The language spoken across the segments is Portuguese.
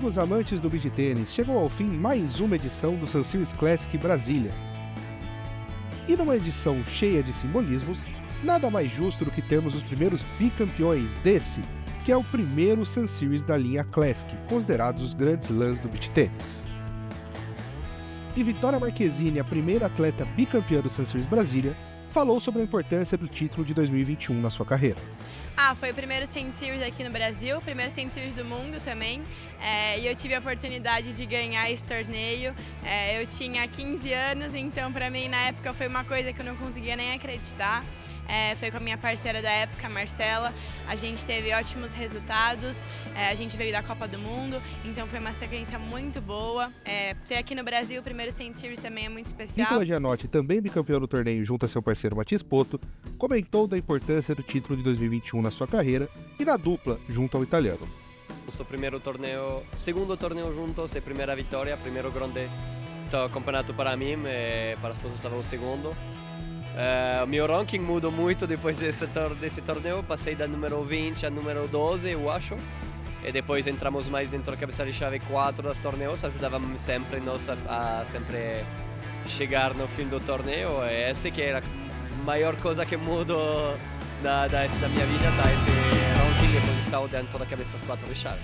Amigos amantes do beach tênis, chegou ao fim mais uma edição do Sun Series Classic Brasília. E numa edição cheia de simbolismos, nada mais justo do que termos os primeiros bicampeões desse, que é o primeiro Sun Series da linha Classic, considerados os grandes lãs do beach tênis. E Vitória Marquezine, a primeira atleta bicampeã do Sun Series Brasília, falou sobre a importância do título de 2021 na sua carreira. Foi o primeiro Sun Series aqui no Brasil, o primeiro Sun Series do mundo também, e eu tive a oportunidade de ganhar esse torneio. Eu tinha 15 anos, então para mim na época foi uma coisa que eu não conseguia nem acreditar. Foi com a minha parceira da época, Marcela, a gente teve ótimos resultados, a gente veio da Copa do Mundo, então foi uma sequência muito boa. Ter aqui no Brasil o primeiro Sun Series também é muito especial. Nicola Gianotti, também bicampeão do torneio junto a seu parceiro Matias Poto, comentou da importância do título de 2021 na sua carreira e na dupla junto ao italiano. Segundo torneio juntos e primeira vitória, primeiro grande campeonato para mim, para a esposa estava o segundo. O meu ranking mudou muito depois desse torneio, passei da número 20 a número 12, eu acho. E depois entramos mais dentro da cabeça de chave 4 dos torneios, ajudava sempre nós a sempre chegar no fim do torneio. E essa que é a maior coisa que mudou da minha vida, tá? Esse ranking e posição dentro da cabeça das 4 de chave.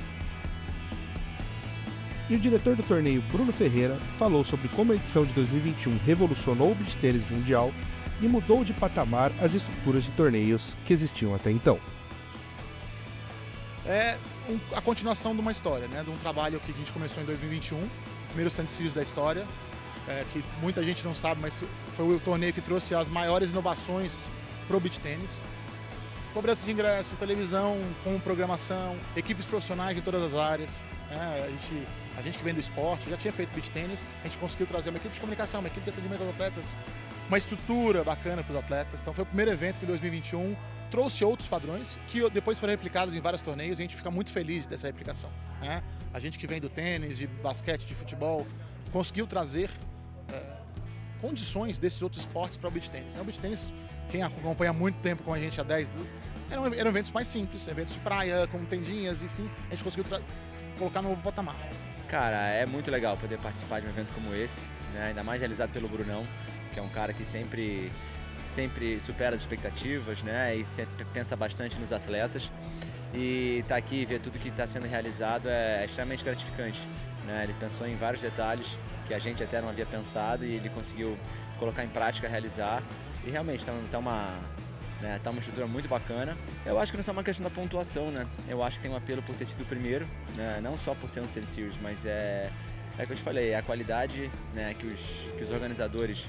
E o diretor do torneio, Bruno Ferreira, falou sobre como a edição de 2021 revolucionou o beach tênis mundial e mudou de patamar as estruturas de torneios que existiam até então. É a continuação de uma história, né? De um trabalho que a gente começou em 2021, primeiro Sun Series da história, que muita gente não sabe, mas foi o torneio que trouxe as maiores inovações para o beach tênis. Cobrança de ingresso, televisão, com programação, equipes profissionais de todas as áreas. A gente que vem do esporte, já tinha feito beach tênis, a gente conseguiu trazer uma equipe de comunicação, uma equipe de atendimento aos atletas, uma estrutura bacana para os atletas. Então foi o primeiro evento que em 2021 trouxe outros padrões que depois foram replicados em vários torneios e a gente fica muito feliz dessa replicação. A gente que vem do tênis, de basquete, de futebol, conseguiu trazer condições desses outros esportes para o beach tênis. O beach tênis, quem acompanha há muito tempo com a gente há 10 anos, eram eventos mais simples, eventos de praia, com tendinhas, enfim, a gente conseguiu colocar no novo patamar. Cara, é muito legal poder participar de um evento como esse, né? Ainda mais realizado pelo Brunão, que é um cara que sempre supera as expectativas, né? E sempre pensa bastante nos atletas. E estar aqui e ver tudo que está sendo realizado é extremamente gratificante, né? Ele pensou em vários detalhes que a gente até não havia pensado e ele conseguiu colocar em prática, realizar. E realmente tá uma estrutura muito bacana. Eu acho que não é só uma questão da pontuação, né? Eu acho que tem um apelo por ter sido o primeiro, né? Não só por ser um Sun Series, mas é o que eu te falei, é a qualidade, né, que os organizadores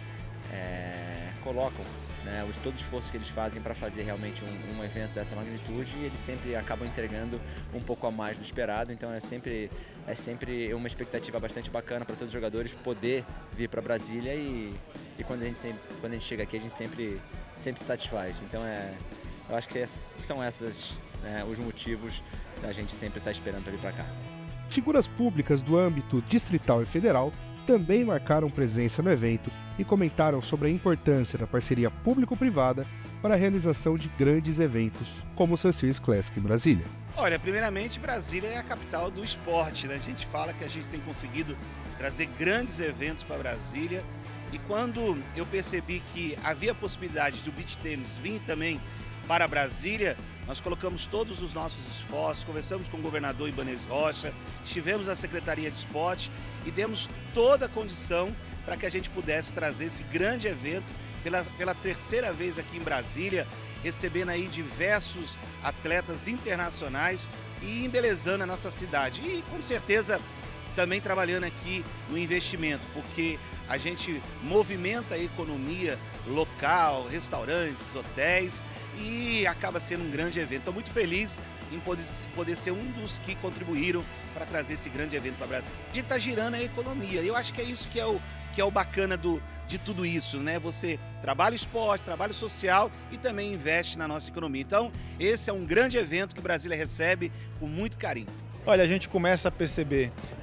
colocam, né? Todo o esforço que eles fazem para fazer realmente um evento dessa magnitude, e eles sempre acabam entregando um pouco a mais do esperado. Então é sempre uma expectativa bastante bacana para todos os jogadores poder vir para Brasília e quando a gente chega aqui a gente sempre se satisfaz. Então eu acho que são esses os motivos da gente sempre estar esperando para vir para cá. Figuras públicas do âmbito distrital e federal também marcaram presença no evento e comentaram sobre a importância da parceria público-privada para a realização de grandes eventos, como o Sun Series Classic em Brasília. Olha, primeiramente, Brasília é a capital do esporte, né? A gente fala que a gente tem conseguido trazer grandes eventos para Brasília, e quando eu percebi que havia possibilidade do beach tênis vir também para Brasília, nós colocamos todos os nossos esforços, conversamos com o governador Ibanez Rocha, estivemos na Secretaria de Esporte e demos toda a condição para que a gente pudesse trazer esse grande evento pela terceira vez aqui em Brasília, recebendo aí diversos atletas internacionais e embelezando a nossa cidade. E com certeza também trabalhando aqui no investimento, porque a gente movimenta a economia local, restaurantes, hotéis, e acaba sendo um grande evento. Estou muito feliz em poder ser um dos que contribuíram para trazer esse grande evento para o Brasil. A gente está girando a economia, eu acho que é isso que é o bacana de tudo isso, né? Você trabalha esporte, trabalho social e também investe na nossa economia. Então, esse é um grande evento que Brasília recebe com muito carinho. Olha, a gente começa a perceber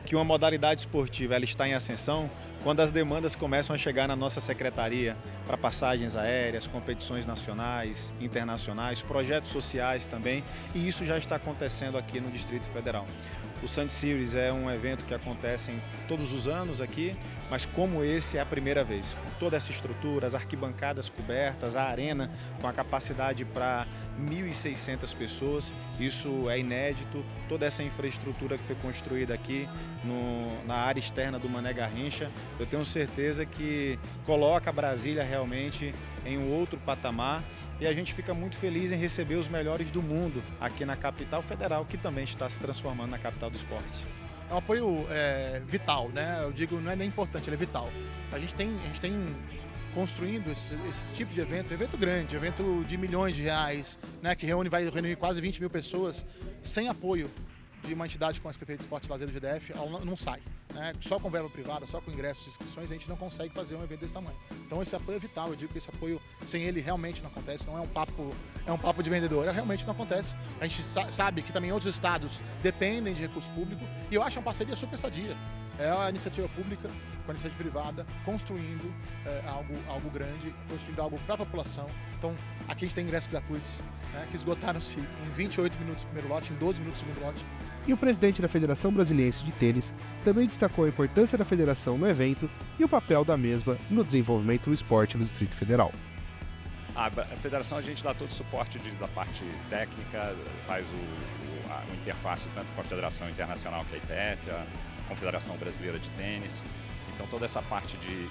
que uma modalidade esportiva ela está em ascensão quando as demandas começam a chegar na nossa secretaria para passagens aéreas, competições nacionais, internacionais, projetos sociais também, e isso já está acontecendo aqui no Distrito Federal. O Sun Series é um evento que acontece todos os anos aqui, mas como esse é a primeira vez. Com toda essa estrutura, as arquibancadas cobertas, a arena com a capacidade para 1.600 pessoas, isso é inédito. Toda essa infraestrutura que foi construída aqui na área externa do Mané Garrincha, eu tenho certeza que coloca Brasília realmente em um outro patamar, e a gente fica muito feliz em receber os melhores do mundo aqui na capital federal, que também está se transformando na capital do esporte. É um apoio vital, né? Eu digo, não é nem importante, ele é vital. A gente tem construindo esse tipo de evento grande, evento de milhões de reais, né? Que vai reunir quase 20 mil pessoas, sem apoio de uma entidade como a Secretaria de Esporte e Lazer do GDF, ela não sai. Né? Só com verba privada, só com ingressos e inscrições, a gente não consegue fazer um evento desse tamanho. Então esse apoio é vital, eu digo que esse apoio sem ele realmente não acontece, não é um papo de vendedor, realmente não acontece. A gente sabe que também outros estados dependem de recurso público, e eu acho uma parceria super sadia. É a iniciativa pública com a iniciativa privada, construindo algo grande, construindo algo para a população. Então, aqui a gente tem ingressos gratuitos, né, que esgotaram-se em 28 minutos o primeiro lote, em 12 minutos o segundo lote. E o presidente da Federação Brasiliense de Tênis também destacou a importância da federação no evento e o papel da mesma no desenvolvimento do esporte no Distrito Federal. A federação, a gente dá todo o suporte da parte técnica, faz a interface tanto com a Federação Internacional, que é a ITF, a Confederação Brasileira de Tênis. Então toda essa parte de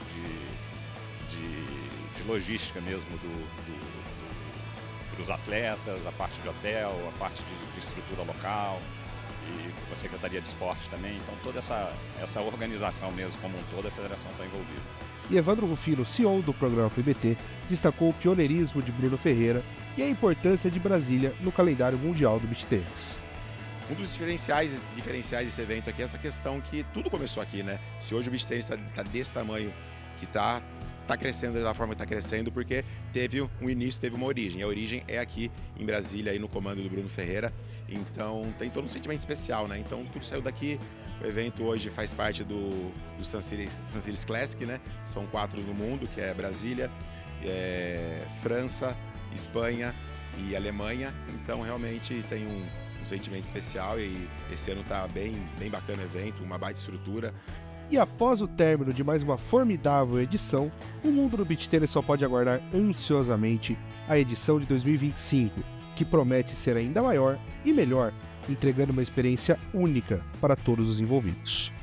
logística mesmo dos atletas, a parte de hotel, a parte de estrutura local, e com a Secretaria de Esporte também. Então toda essa organização mesmo como um todo, a federação está envolvida. E Evandro Rufino, CEO do programa PBT, destacou o pioneirismo de Bruno Ferreira e a importância de Brasília no calendário mundial do beach tennis. Um dos diferenciais desse evento aqui é essa questão que tudo começou aqui, né? Se hoje o beach tennis está desse tamanho, que está crescendo da forma que está crescendo, porque teve um início, teve uma origem. A origem é aqui em Brasília, aí no comando do Bruno Ferreira. Então tem todo um sentimento especial, né? Então tudo saiu daqui. O evento hoje faz parte do Sun Series Classic, né? São 4 no mundo, que é Brasília, França, Espanha e Alemanha. Então realmente tem um sentimento especial, e esse ano está bem bacana o evento, uma baita estrutura. E após o término de mais uma formidável edição, o mundo do beach tennis só pode aguardar ansiosamente a edição de 2025, que promete ser ainda maior e melhor, entregando uma experiência única para todos os envolvidos.